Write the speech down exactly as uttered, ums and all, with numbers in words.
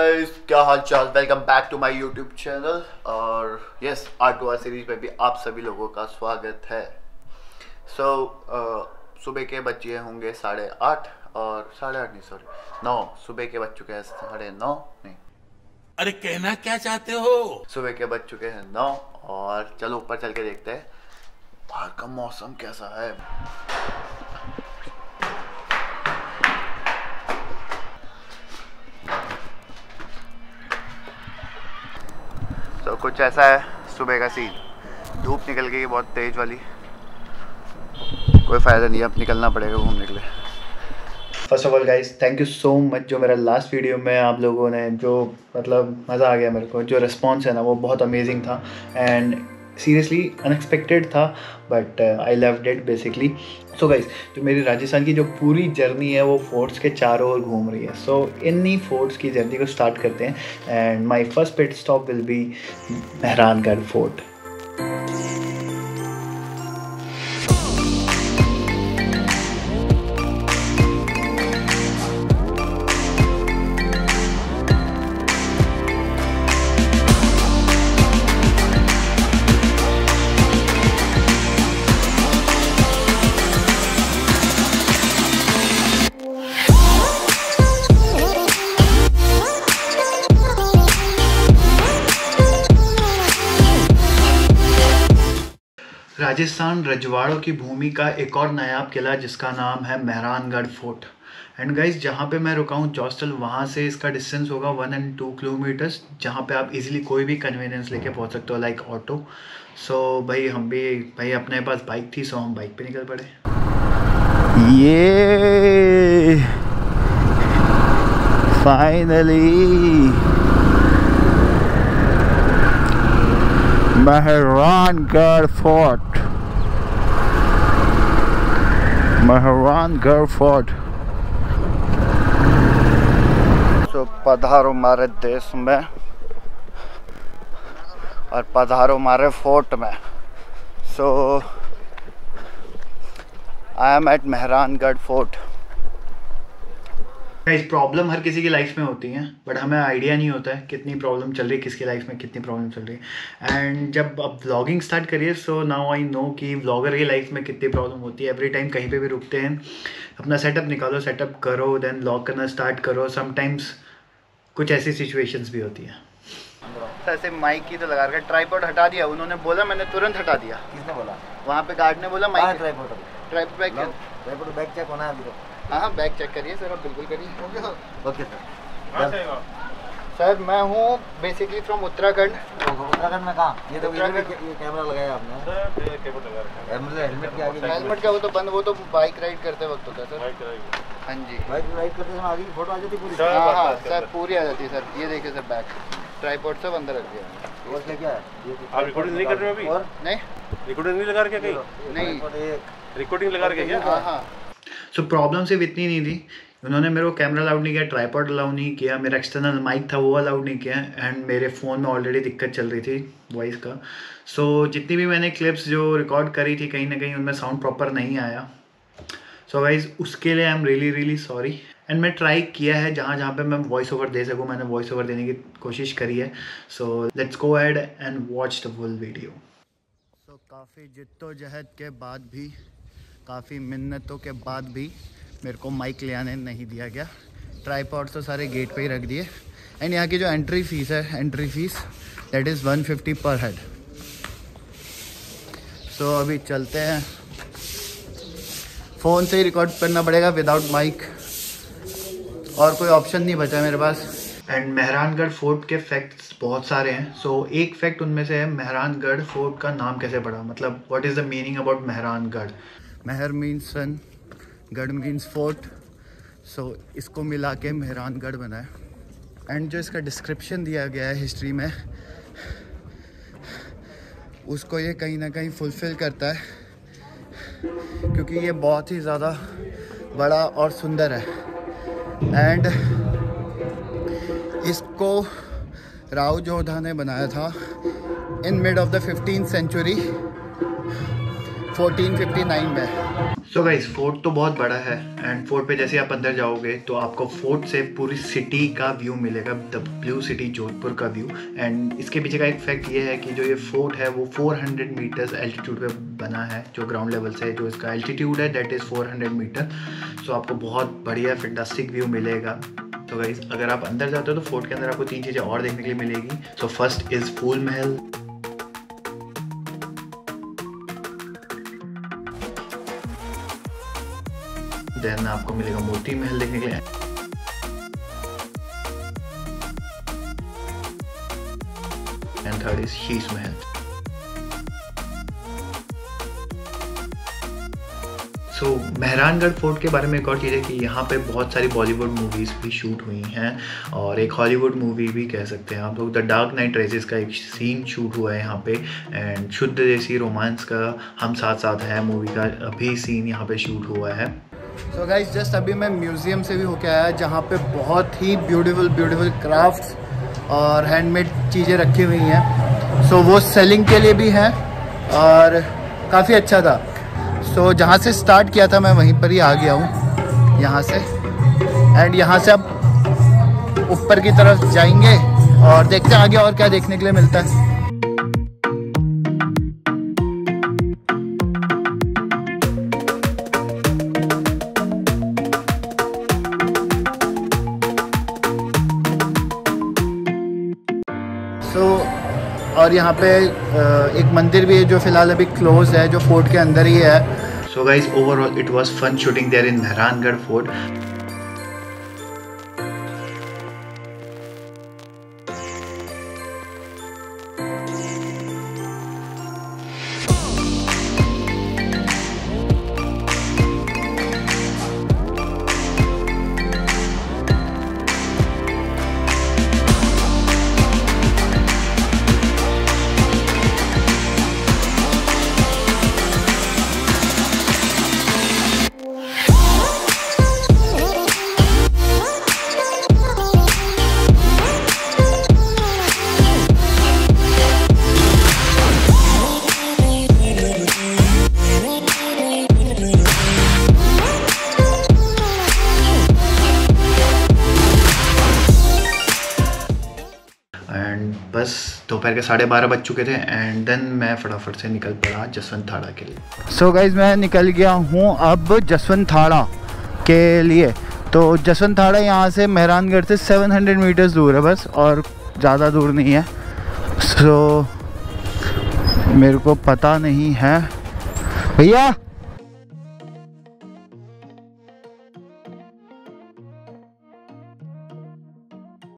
Guys, क्या हाल चाल। Welcome back to my YouTube channel और S R to R series में भी आप सभी लोगों का स्वागत है। सो so, uh, सुबह के बजे होंगे साढ़े आठ और साढ़े आठ नहीं सॉरी नौ सुबह के बज चुके हैं साढ़े नौ नहीं अरे कहना क्या चाहते हो। सुबह के बज चुके हैं नौ और चलो ऊपर चल के देखते हैं बाहर का मौसम कैसा है। तो कुछ ऐसा है सुबह का सीन। धूप निकल गई बहुत तेज वाली, कोई फ़ायदा नहीं है, अब निकलना पड़ेगा घूमने के लिए। First of all guys, thank you so much. जो मेरा लास्ट वीडियो में आप लोगों ने जो मतलब मज़ा आ गया मेरे को, जो रिस्पॉन्स है ना वो बहुत अमेजिंग था एंड सीरियसली अनएक्सपेक्टेड था, but I loved it basically. So guys, जो मेरी राजस्थान की जो पूरी जर्नी है वो फोर्ट्स के चारों ओर घूम रही है। सो so, इन्हीं फोर्ट्स की जर्नी को स्टार्ट करते हैं and my first pit stop will be Mehrangarh fort. Rajasthan रजवाड़ों की भूमि का एक और नायाब किला जिसका नाम है मेहरानगढ़ फोर्ट। एंड गाइस, जहाँ पे मैं रुका हूँ जॉस्टल, वहाँ से इसका डिस्टेंस होगा वन एंड टू किलोमीटर्स, जहाँ पे आप इजीली कोई भी कन्वीनियंस लेके पहुँच सकते हो लाइक ऑटो। सो भाई हम भी भाई अपने पास बाइक थी, सो हम बाइक पे निकल पड़े। ये finally Mehrangarh fort, Mehrangarh fort. So पधारो हमारे देश में और पधारो हमारे फोर्ट में। So I am at Mehrangarh fort. Guys, problem हर किसी की लाइफ में होती है, बट हमें आइडिया नहीं होता है कितनी प्रॉब्लम चल रही है, किसकी लाइफ में कितनी प्रॉब्लम चल रही है। एंड जब अब व्लॉगिंग स्टार्ट करिए, सो नाउ आई नो कि व्लॉगर की लाइफ में कितनी प्रॉब्लम होती है। एवरी टाइम कहीं पे भी रुकते हैं, अपना सेटअप निकालो, सेटअप करो, देन व्लॉग करना स्टार्ट करो। समटाइम्स कुछ ऐसी सिचुएशंस भी होती हैं। ऐसे माइक की तो लगा कर ट्राइपॉड हटा दिया उन्होंने, बोला मैंने तुरंत हटा दिया। किसने बोला? वहाँ पे गार्ड ने बोला mic tripod tripod back tripod back check होना है अभी तो। हाँ हाँ बैग चेक करिए सर, आप बिल्कुल करिए। Okay sir. सर मैं हूँ बेसिकली फ्रॉम उत्तराखंड। उत्तराखंड में कहाँ? ये तो ये कैमरा लगाया आपने, हेलमेट के आगे। हेलमेट का वो तो बंद, वो तो बाइक राइड करते वक्त होता है सर। हाँ जी, बाइक राइड करते समय आगे की फोटो आ जाती पूरी। हाँ हाँ सर, पूरी आ जाती है सर। ये देखिए सर, बैक ट्राइपॉड सब अंदर रख दिया। और क्या क्या है? आप रिकॉर्डिंग नहीं कर रहे हो अभी? और नहीं, रिकॉर्डिंग नहीं लगा रखे कहीं? नहीं, रिकॉर्डिंग लगा रखे क्या? हाँ हाँ। सो प्रॉब्लम सिर्फ इतनी नहीं थी, उन्होंने मेरे को कैमरा अलाउड नहीं किया, ट्राइपॉड अलाउड नहीं किया, मेरा एक्सटर्नल माइक था वो अलाउड नहीं किया, एंड मेरे फ़ोन में ऑलरेडी दिक्कत चल रही थी वॉइस का। सो so, जितनी भी मैंने क्लिप्स जो रिकॉर्ड करी थी, कहीं ना कहीं उनमें साउंड प्रॉपर नहीं आया। सो so, गाइज उसके लिए I am really really sorry. And मैं ट्राई किया है जहाँ जहाँ पे मैं वॉइस ओवर दे सकूँ, मैंने वॉइस ओवर देने की कोशिश करी है। So let's go ahead and watch the full video. So काफ़ी जिद्दोजहद के बाद भी, काफ़ी मिन्नतों के बाद भी मेरे को माइक ले आने नहीं दिया गया। ट्राइपॉड तो सारे गेट पे ही रख दिए। एंड यहाँ की जो एंट्री फ़ीस है, entry fees that is one fifty per head. So अभी चलते हैं, फ़ोन से ही रिकॉर्ड करना पड़ेगा विदाउट माइक, और कोई ऑप्शन नहीं बचा मेरे पास। एंड मेहरानगढ़ फोर्ट के फैक्ट्स बहुत सारे हैं। सो so, एक फैक्ट उनमें से है मेहरानगढ़ फोर्ट का नाम कैसे पड़ा, मतलब what is the meaning about Mehrangarh. मेहर मीन्स सन, गढ़ मीन्स फोर्ट, सो इसको मिला के मेहरानगढ़ बना है। एंड जो इसका डिस्क्रिप्शन दिया गया है हिस्ट्री में, उसको ये कहीं ना कहीं फुलफ़िल करता है, क्योंकि ये बहुत ही ज़्यादा बड़ा और सुंदर है। एंड इसको राव जोधा ने बनाया था in mid of the fifteen century fourteen fifty nine में। सो गाइस फोर्ट तो बहुत बड़ा है एंड फोर्ट पे जैसे आप अंदर जाओगे तो आपको फोर्ट से पूरी सिटी का व्यू मिलेगा, द ब्लू सिटी जोधपुर का व्यू। एंड इसके पीछे का एक फैक्ट ये है कि जो ये फोर्ट है वो चार सौ मीटर्स एल्टीट्यूड पे बना है, जो ग्राउंड लेवल से जो इसका एल्टीट्यूड है दैट इज़ चार सौ मीटर। सो आपको बहुत बढ़िया फैंटास्टिक व्यू मिलेगा। तो गाइस अगर आप अंदर जाते हो तो फोर्ट के अंदर आपको तीन चीज़ें और देखने के लिए मिलेगी। So first is fool Mahal, then आपको मिलेगा मोती महल देखने के लिए, and third is Sheesh Mahal. So so, Mehrangarh fort के बारे में एक और चीज़ है कि यहाँ पे बहुत सारी बॉलीवुड मूवीज़ भी शूट हुई हैं और एक हॉलीवुड मूवी भी कह सकते हैं आप लोग, द डार्क नाइट राइजेस का एक सीन शूट हुआ है यहाँ पे। एंड शुद्ध देसी रोमांस का हम साथ साथ है मूवी का अभी सीन यहाँ पे शूट हुआ है। सो गाइस जस्ट अभी मैं म्यूज़ियम से भी होके आया जहाँ पे बहुत ही ब्यूटीफुल ब्यूटीफुल क्राफ्ट्स और हैंडमेड चीज़ें रखी हुई हैं। सो so, वो सेलिंग के लिए भी हैं और काफ़ी अच्छा था। सो so, जहाँ से स्टार्ट किया था मैं वहीं पर ही आ गया हूँ यहाँ से। एंड यहाँ से अब ऊपर की तरफ जाएंगे और देखते हैं आगे और क्या देखने के लिए मिलता है। सो so, और यहाँ पे एक मंदिर भी है जो फिलहाल अभी क्लोज है, जो फोर्ट के अंदर ही है। So guys overall it was fun shooting there in Mehrangarh fort. बस दोपहर के साढ़े बारह बज चुके थे एंड देन मैं फटाफट से निकल पड़ा जसवंत थाड़ा के लिए। सो so गाइज मैं निकल गया हूँ अब जसवंत थाड़ा के लिए। तो जसवंत थाड़ा यहाँ से मेहरानगढ़ से सात सौ मीटर्स दूर है बस, और ज़्यादा दूर नहीं है। सो so, मेरे को पता नहीं है भैया